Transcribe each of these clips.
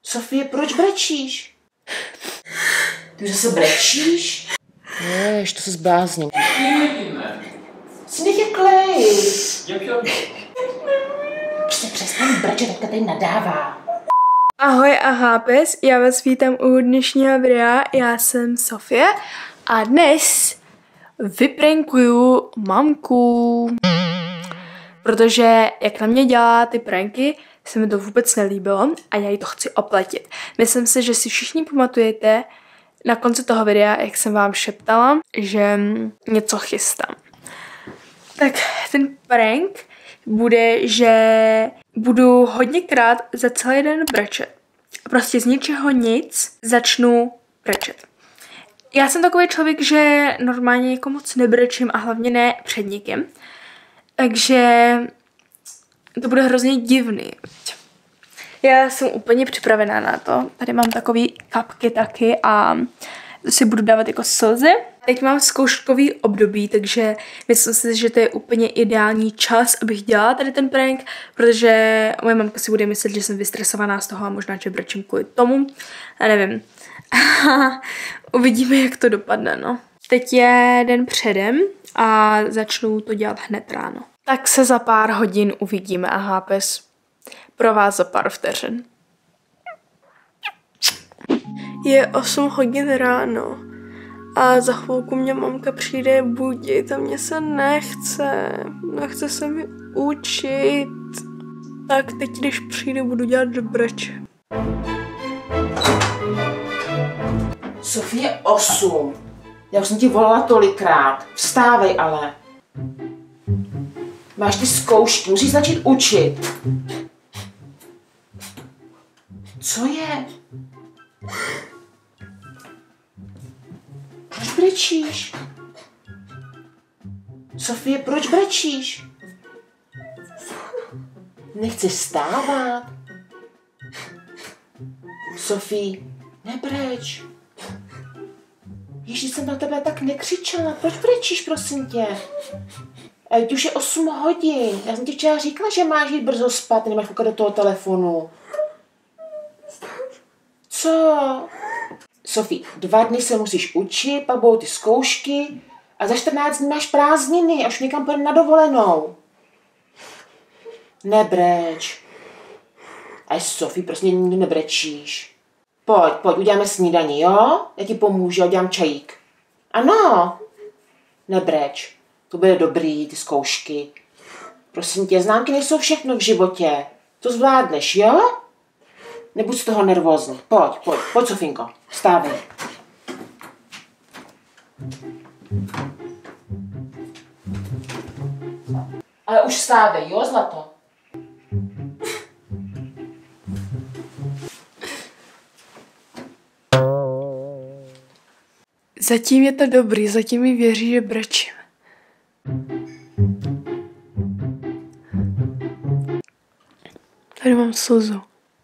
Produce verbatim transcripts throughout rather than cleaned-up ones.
Sofie, proč brečíš? Ty zase brečíš? Jež, to se zbláznil. Sníh je klej. Prostě přestaň brečet, teďka tady nadává. Ahoj a chápes, já vás vítám u dnešního videa, já jsem Sofie a dnes vyprankuju mamku. Protože jak na mě dělá ty pranky, se mi to vůbec nelíbilo a já jí to chci oplatit. Myslím si, že si všichni pamatujete na konci toho videa, jak jsem vám šeptala, že něco chystám. Tak ten prank bude, že budu hodněkrát za celý den brečet. Prostě z ničeho nic začnu brečet. Já jsem takový člověk, že normálně jako moc nebrečím a hlavně ne před nikým. Takže to bude hrozně divný. Já jsem úplně připravená na to. Tady mám takový kapky taky a si budu dávat jako slzy. Teď mám zkouškový období, takže myslím si, že to je úplně ideální čas, abych dělala tady ten prank, protože moje mamka si bude myslet, že jsem vystresovaná z toho a možná, že brečím kvůli tomu. A nevím. Uvidíme, jak to dopadne, no. Teď je den předem a začnu to dělat hned ráno. Tak se za pár hodin uvidíme a hápes pro vás za pár vteřin. Je osm hodin ráno a za chvilku mě mamka přijde budit a mně se nechce. Nechce se mi učit. Tak teď, když přijde, budu dělat dobreč. Sofie, osm. Já už jsem ti volala tolikrát. Vstávej ale. Máš ty zkoušky, musíš začít učit. Co je? Proč brečíš? Sofie, proč brečíš? Nechceš stávat? Sofie, nebreč. Ježiš, jsem na tebe tak nekřičela. Proč brečíš, prosím tě? Ať už je osm hodin. Já jsem ti včera říkala, že máš jít brzo spát, nemáš koukat do toho telefonu. Co? Sofie, dva dny se musíš učit, pak budou ty zkoušky a za čtrnáct dní máš prázdniny a už někam půjdeme na dovolenou. Nebreč. Aj Sofie, prostě nikdy nebrečíš. Pojď, pojď, uděláme snídani, jo? Já ti pomůžu, já udělám čajík. Ano. Nebreč. To bude dobrý, ty zkoušky. Prosím tě, známky nejsou všechno v životě. To zvládneš, jo? Nebuď z toho nervózní. Pojď, pojď, pojď, Sofinko. Vstávej. Ale už vstávej, jo, zlato? Zatím je to dobrý, zatím mi věří, že brečím. Tady mám slzu.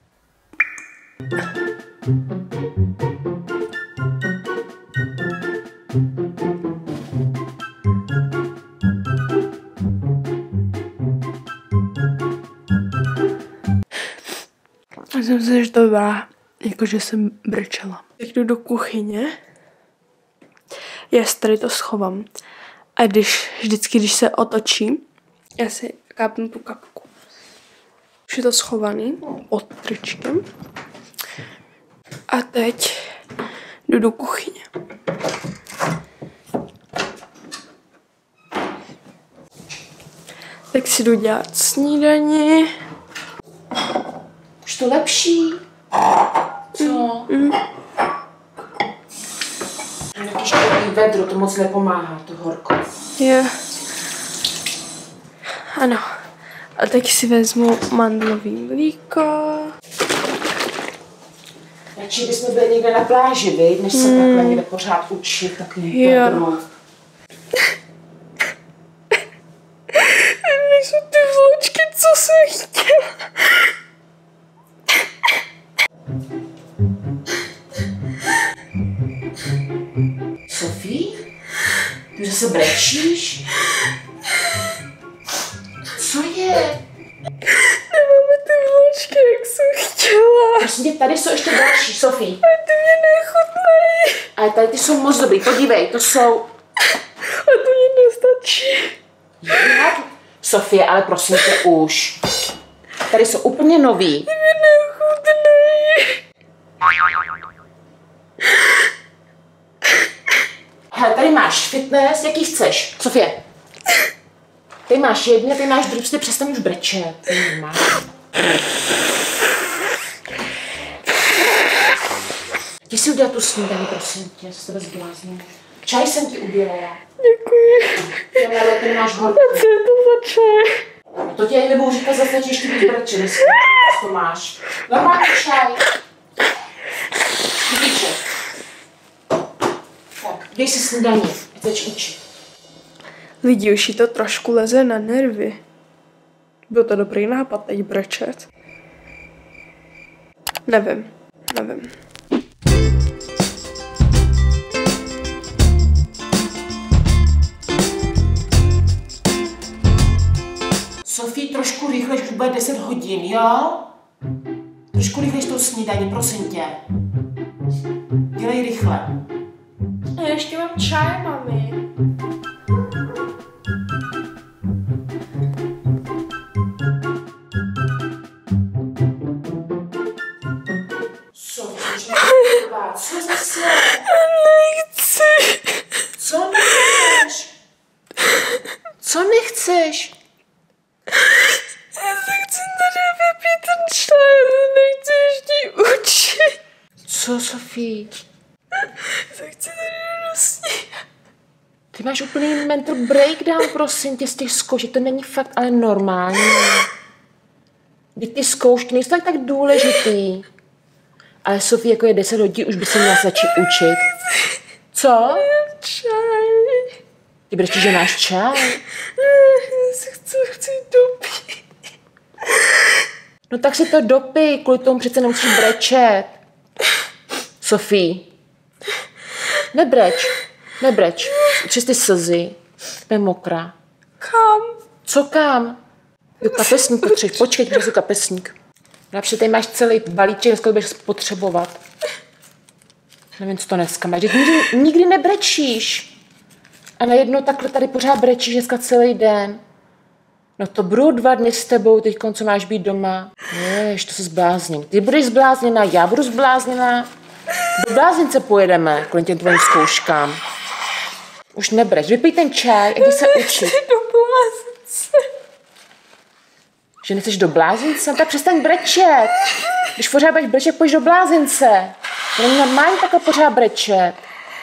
Myslím si, že to dobrá, jakože jsem brečela. Teď jdu do kuchyně. Já si tady to schovám. A když, vždycky, když se otočí, já si kápnu tu kapku. Už je to schovaný pod tričkem. A teď jdu do kuchyně. Tak si jdu dělat snídani. Už to lepší? Co? Mm, mm. Nějaký štěpný vedro, to moc nepomáhá, to horko. Jo. Ano. A teď si vezmu mandlový mlíko. Radši bychom byli někde na pláži, viď? Než se mm. takhle někde pořád učit, takový vedro. Nejsou ty vločky, co jsem chtěla. Sofie? Ty zase brečíš? Co je? Nemáme ty vločky, jak jsem chtěla. Prosím tě, tady jsou ještě další, Sofie. A ty mě nechutnají. Ale tady ty jsou moc dobrý, podívej, to jsou... A to mě nestačí. Jak? Sofie, ale prosím tě už. Tady jsou úplně nový. Ty mě nechutnají. Hele, tady máš fitness, jaký chceš. Sofie. Ty máš jedně, ty máš druhý, prostě přestaň už brečet. Ty máš. Jdi si udělat tu snídaní, prosím tě, já se tebe zblázním. Čaj jsem ti udělala. Děkuji. Já, ale ty máš horký. Co je to za čaj? No to ti nebudu říkat zase, že ještě víc breče, dneska to máš. Normální čaj. Vidíče. Tak, dej si snídaní, ať začni učit. Lidi, už jí to trošku leze na nervy. Byl to dobrý nápad teď brečet. Nevím, nevím. Sofie, trošku rychle, už bude deset hodin, jo? Trošku rychle s tou snídaní, prosím tě. Dělej rychle. A ještě mám čaj, mami. Sofie, co zase? Nechci. Co nechceš? Co nechceš? Já se chci tady vypít ten čaj, nechci ještě učit. Co, Sofie? Já se chci tady rozsnídat. Ty máš úplný mental breakdown, prosím tě, z těch zkoušek. To není fakt ale normální. Vždyť ty zkoušky nejsou tak, tak důležitý. Ale Sofie, jako je deset hodin, už by se měla začít učit. Co? Čaj. Ty brečíš, že máš čaj? Já se chci, chci dopít. No tak si to dopij, kvůli tomu přece nemusíš brečet. Sofie. Nebreč, nebreč. Přes ty slzy. Jsi mokrá. Kam? Co kam? Jo, kapesník potřebuješ. Počkej, přesu kapesník. Například tady máš celý balíček, dneska to budeš potřebovat. Nevím, co to dneska máš. Nikdy, nikdy nebrečíš. A najednou takhle tady pořád brečíš dneska celý den. No to budou dva dny s tebou, teď co máš být doma. Jež, to se zblázním. Ty budeš zblázněná, já budu zblázněná. Do bláznice pojedeme kvůli těm tvojím zkouškám. Už nebreč, vypij ten čaj, a jdi se učit. Do bláznice. Že nechceš do bláznice? No tak přestaň brečet. Když pořád budeš brečet, pojď do blázince. To není normální takhle pořád brečet.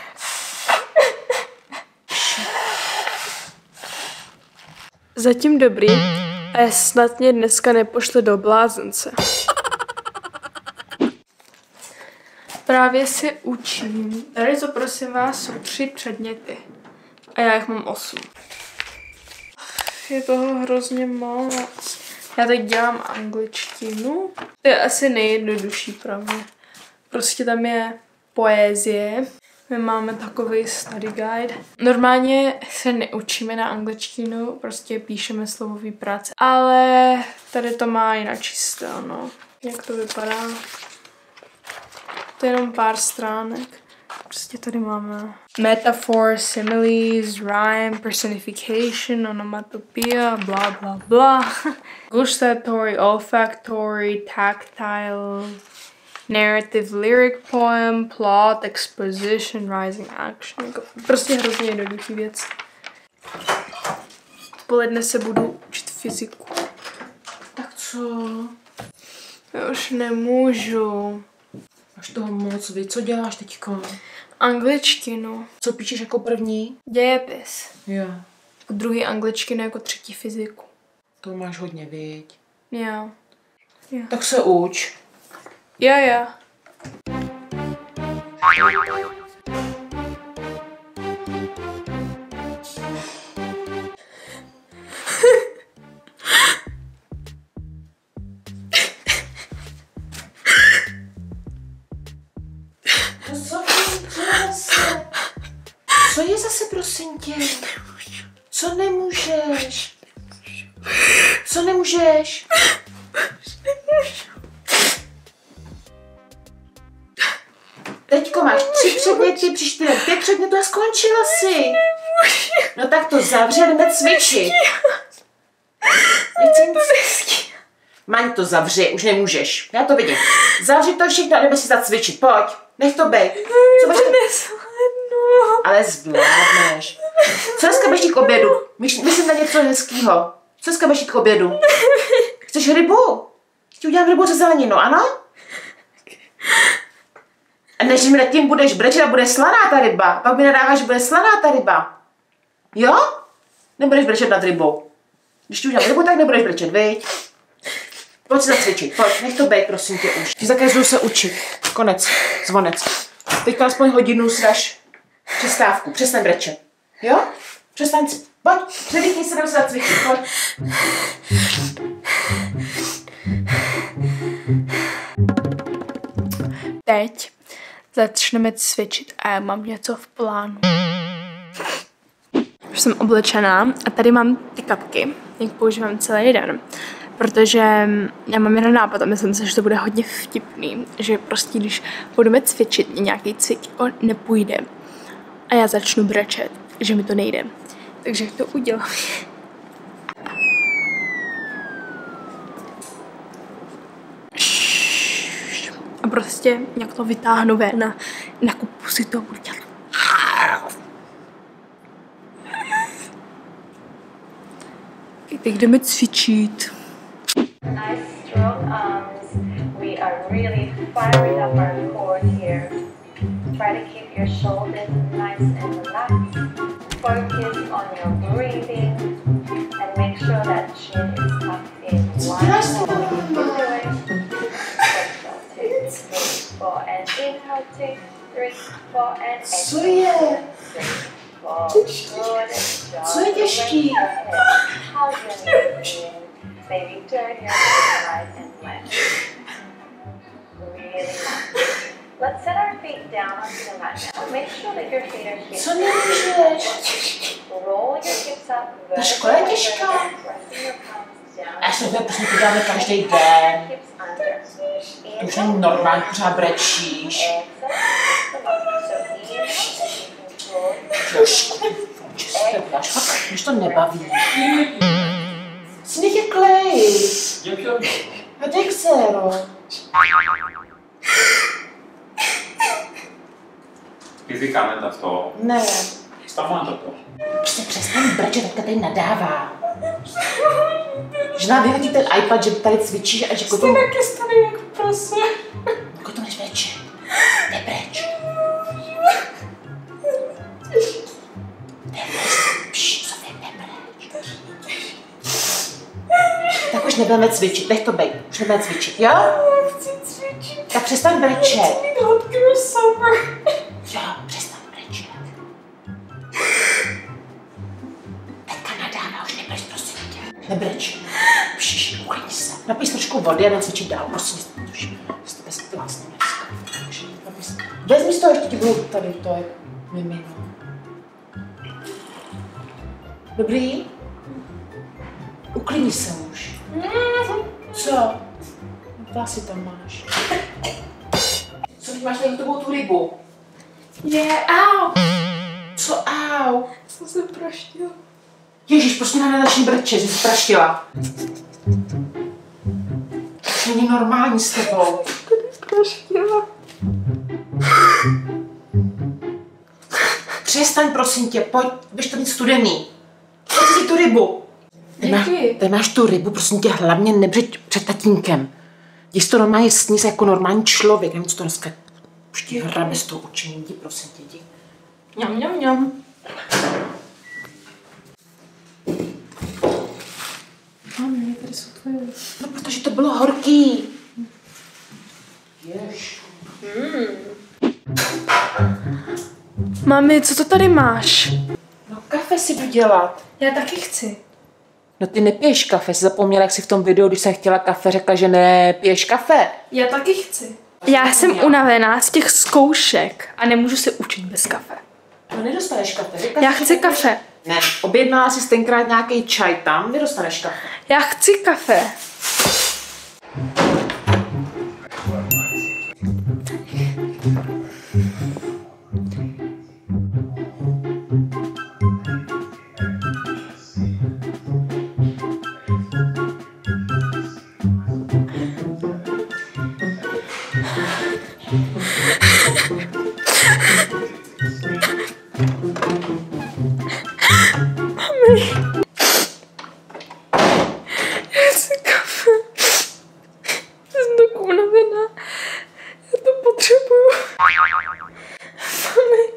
Zatím dobrý. A snad mě dneska nepošle do blázence. Právě si učím. Tady to prosím vás jsou tři předměty. A já jich mám osm. Je toho hrozně moc. Já teď dělám angličtinu. To je asi nejjednodušší pro mě. Prostě tam je poezie. My máme takový study guide. Normálně se neučíme na angličtinu, prostě píšeme slovový práce. Ale tady to má jinak čisto, no. Jak to vypadá? To je jenom pár stránek. Prostě tady máme metaphor, similes, rhyme, personification, onomatopoeia, bla bla bla. Gustatory, olfactory, tactile, narrative, lyric poem, plot, exposition, rising action. Prostě hrozně jednoduchý věc. Odpoledne se budu učit fyziku. Tak co? Já už nemůžu. Máš toho moc, vy co děláš teďko? Angličtinu. Co píšeš jako první? Dějepis. Jo. Jako druhý angličtinu, jako třetí fyziku. To máš hodně, viď? Jo. Jo. Tak se uč. Jo, jo. Co je zase, prosím tě? Co nemůžeš? Co nemůžeš? Teďko máš tři předměty, příští týden pět předmětů a skončila si. No tak to zavři a jdeme cvičit. Maň, to zavři, už nemůžeš. Já to vidím. Zavři to všechno a jdeme si zacvičit. Pojď, nech to bejt. Co máš to? Ale zvládneš. Co dneska budeš jít k obědu? Myslím na něco hezkýho. Co dneska budeš jít k obědu? Chceš rybu? Chci udělat rybu se zeleninou, ano? A než mi nad tím budeš brečet a bude slaná ta ryba, pak mi nadáváš, že bude slaná ta ryba. Jo? Nebudeš brečet nad rybou. Když ti udělám rybu, tak nebudeš brečet, viď? Pojď se zacvičit, pojď, nech to bejt, prosím tě už. Ti zakazuju se učit. Konec, zvonec. Teďka aspoň hodinu si dáš přestávku, přestaň brečet. Jo? Přestaň, pojď, předvykni se, jdem se zacvičit, pojď. Teď začneme cvičit a já mám něco v plánu. Už jsem oblečená a tady mám ty kapky, jak používám celý den. Protože já mám jeden nápad a myslím si, že to bude hodně vtipný, že prostě když budeme cvičit, nějaký cvikko nepůjde a já začnu brečet, že mi to nejde. Takže to udělám. A prostě nějak to vytáhnu ven a nakupu si to budu dělat. Teď jdeme cvičit. Nice strong arms. We are really firing up our core here. Try to keep your shoulders nice and relaxed. Focus on your breathing and make sure that chin is tucked in. One more. Exhale, two, three, four, and inhale, two, three, four, and exhale. Three, four. Good. Co je těžký? How's your knee feeling? Maybe turn your head right and left. Really nice. Let's set our feet down onto the mat now. Make sure that your feet are Co nemůžeš? Roll your hips up. Ta škola je těžká. A já se to prostě to děláme každý den. To už není normální, pořád brečíš. Trošku. Už to nebaví. Sníh je klej. A dej ksero. Fyzika, ne to. Ne. Stav má to. Prostě přestaň brečet, teďka tady nadává. Že nám vyhodí ten iPad, že tady cvičíš a že kotou... Jsi taky starý jak prase. Kotou než breče. Nebreč. Nebreč. Sofie, nebreč. Tak už nebudeme cvičit, nech to bejt. Už nebudeme cvičit, jo? Chci cvičit. Tak přestaň brečet. Chci mít hot girl summer. Jo, přestaň brečet. Teďka nadává, už nebreč, prosím tě. Nebreč. Pšiš, uklidni se. Napij si trošku vody a jdem cvičit dál, prosím. Už z tebe splásne dneska. Vezmi z toho, ještě ti budu tady, to je mimino. Dobrý? Uklidni se už. Co? Vlasy tam máš. Co teď máš tady tu tu rybu? Je, au. Co au? Jsem se praštila. Ježíš, prostě na nedační brče, že jsi praštila. To není normální s tebou. Praštila. Přestaň, prosím tě, pojď, běž to mít studený. Pojď si tu rybu. Ty, má, ty máš tu rybu, prosím tě, hlavně nebřeď před tatínkem. Když to normálně sníz jako normální člověk, nevím, co to dneska už ti hrabe z toho učení, jdi, prosím tě, jdi. Mňam, mňam, mňam. Mami, tady jsou tvoje. No, protože to bylo horký. Jež. Mm. Mami, co to tady máš? No, kafe si jdu dělat. Já taky chci. No ty nepiješ kafe, jsi zapomněla, jak jsi v tom videu, když jsem chtěla kafe, řekla, že nepiješ kafe. Já taky chci. Já jsem unavená z těch zkoušek a nemůžu se učit bez kafe. No nedostaneš kafe. Řekla, Já že chci nepiješ... kafe. Ne, objednala jsi tenkrát nějaký čaj tam, nedostaneš kafe. Já chci kafe. Mami. Já chci kafe. Já jsem tak unavená. Já to potřebuju. Mami.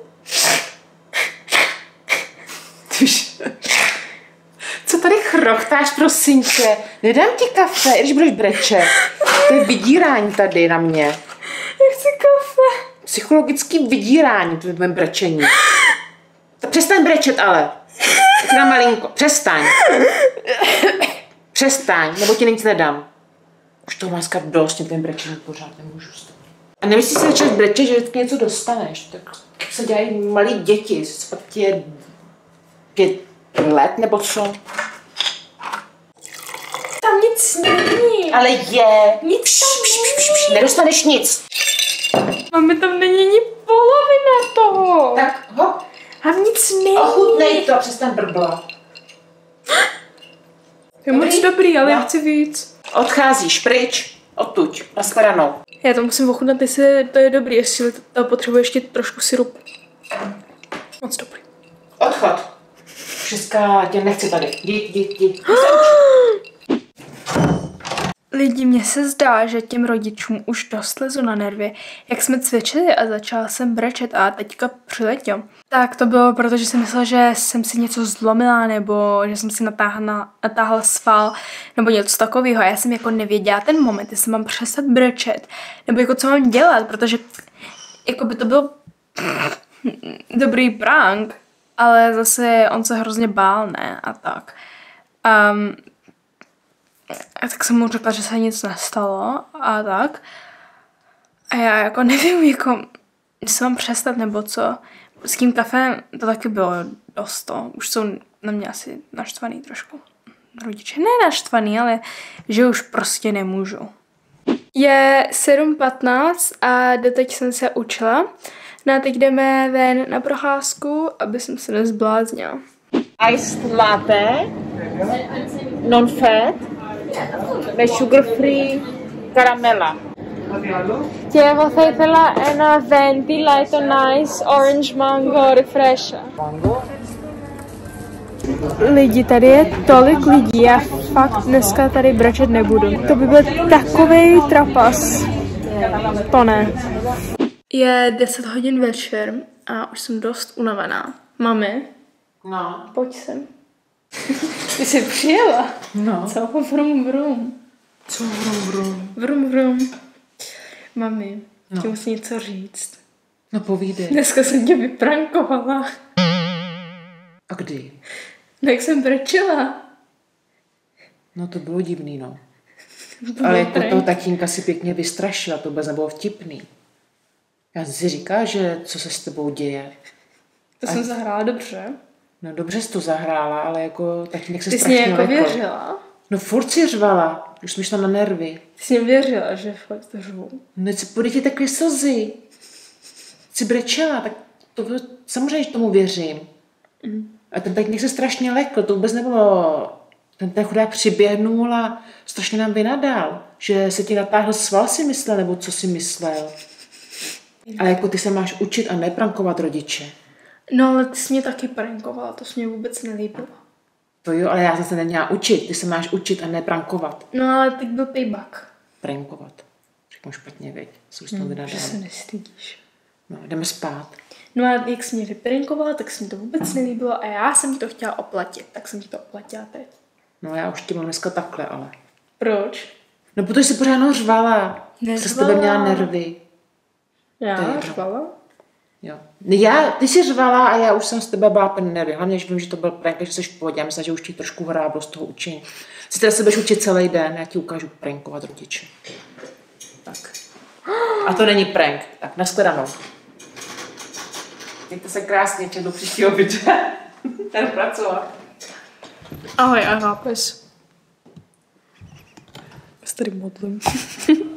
Tyž. Co tady chrochtáš, prosím tě? Nedám ti kafe, i když budeš brečet. To je vydírání tady na mě. Já chci kafe. Psychologický vydírání, to je tvém brečení. Tak přestaň brečet ale. Tak na malinko. Přestaň. Přestaň, nebo ti nic nedám. Už toho máska dost, mě ten brečení pořád nemůžu stát. A nemyslíš si začít brečet, že vždycky něco dostaneš. Tak se dělají malí děti. Fakt ti je pět let nebo co? Tam nic není. Ale je. Nic Pš, tam pš, pš, pš, pš, nedostaneš nic. Mami, tam není ani polovina toho. Tak hop, A nic není. ochutnej to, přestaň brblat. Je moc dobrý, ale Já. já chci víc. Odcházíš pryč, odtuď, nashledanou. Já to musím ochutnat, jestli to je dobrý, jestli to potřebuje ještě trošku syrupu. Moc dobrý. Odchod. Všechna tě nechci tady. Jdi, jdi, jdi. Lidi, mně se zdá, že těm rodičům už dost lezu na nervy. Jak jsme cvičili a začala jsem brečet a teďka přiletěl. Tak to bylo, protože jsem myslela, že jsem si něco zlomila nebo že jsem si natáhla, natáhla sval nebo něco takového. Já jsem jako nevěděla ten moment, jestli mám přestat brečet nebo jako co mám dělat, protože jako by to byl dobrý prank, ale zase on se hrozně bál, ne? A tak. Um, A tak jsem mu řekla, že se nic nestalo a tak. A já jako nevím, jako, jestli mám přestat nebo co. S tím kafem to taky bylo dost to. Už jsou na mě asi naštvaný trošku. Rodiče ne naštvaný, ale že už prostě nemůžu. Je sedm patnáct a doteď jsem se učila. No a teď jdeme ven na procházku, aby jsem se nezbláznila. Iced latte, non-fat, sugar free, caramela. Και εγώ θα ήθελα ένα venti light on ice orange mango refresher. Lidi, tady je tolik lidí, já fakt dneska tady brečet nebudu. To by byl takovej trapas. To ne. Je deset hodin večer a už jsem dost unavená. Mami, No. pojď sem. Ty jsi přijela. No. Co? Vrum, vrum. Co vrum, vrum? Vrum, vrum. Mami, No. ti musím něco říct. No povídej. Dneska jsem tě vyprankovala. A kdy? No jak jsem brečela. No to bylo divný, no. To Ale byl jako prank. toho tatínka si pěkně vystrašila, to vůbec nebylo vtipný. Já jsem si říkala, že co se s tebou děje. To jsem zahrála dobře. No dobře jsi to zahrála, ale jako tatínek se Ty jsi strašně mě jako lekl. věřila. No furt si řvala, už jsme šla na nervy. Ty jsi mě věřila, že fakt to řvu. No co bude ti takové slzy? Jsi brečela, tak to samozřejmě, že tomu věřím. Mm. A ten tatínek se strašně lekl, to vůbec nebylo... Ten, ten chudák přiběhnul a strašně nám vynadal, že se ti natáhl sval, si myslel, nebo co si myslel. Ale jako ty se máš učit a neprankovat rodiče. No ale ty jsi mě taky prankovala, to se mě vůbec nelíbilo. To jo, ale já jsem se neměla učit. Ty se máš učit a neprankovat. No ale teď byl payback. Prankovat. Řeknu špatně, veď. Jsou s tom vynadal. Že se nestydíš. No, jdeme spát. No a jak jsi mě vyprankovala, tak se mi to vůbec nelíbilo a já jsem ti to chtěla oplatit, tak jsem ti to oplatila teď. No já už ti mám dneska takhle, ale. Proč? No protože jsi pořád no řvala. Se s tebe měla nervy. To je Já jedno. řvala? Jo. Já, ty jsi řvala a já už jsem z tebe byla plný nervy. Hlavně, že vím, že to byl prank, že jsi v pohodě. Já myslím, že už ti trošku hráblo z toho učení. Si teda se budeš učit celý den, já ti ukážu prankovat rodiče. Tak. A to není prank. Tak, nashledanou. Mějte se krásně, čet do příštího videa. Ten pracovat. Ahoj, Ahapes. Já se tady modlím.